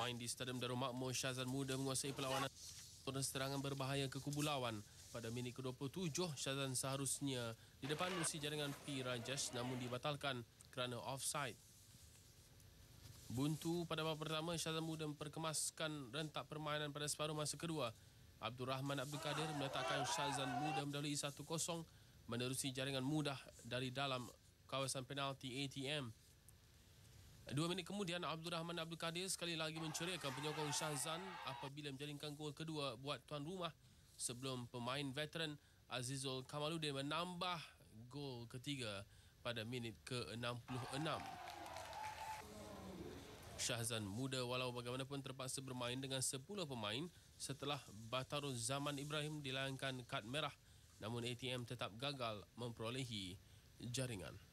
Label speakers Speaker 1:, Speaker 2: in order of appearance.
Speaker 1: bermain di Stadium Darul Makmur, Shazan Muda menguasai perlawanan dan serangan berbahaya ke kubu lawan. Pada minit ke-27, Shazan seharusnya di depan usi jaringan P. Rajesh namun dibatalkan kerana offside. Buntu pada babak pertama, Shazan Muda memperkemaskan rentak permainan pada separuh masa kedua. Abdul Rahman Abdul Kadir meletakkan Shazan Muda mendahului 1-0 menerusi jaringan mudah dari dalam kawasan penalti ATM. 2 minit kemudian, Abdul Rahman Abdul Kadir sekali lagi menceriakan penyokong Shazan apabila menjaringkan gol kedua buat tuan rumah sebelum pemain veteran Azizul Kamaluddin menambah gol ketiga pada minit ke-66. Shazan Muda walau bagaimanapun terpaksa bermain dengan 10 pemain setelah Batarul Zaman Ibrahim dilayangkan kad merah, namun ATM tetap gagal memperolehi jaringan.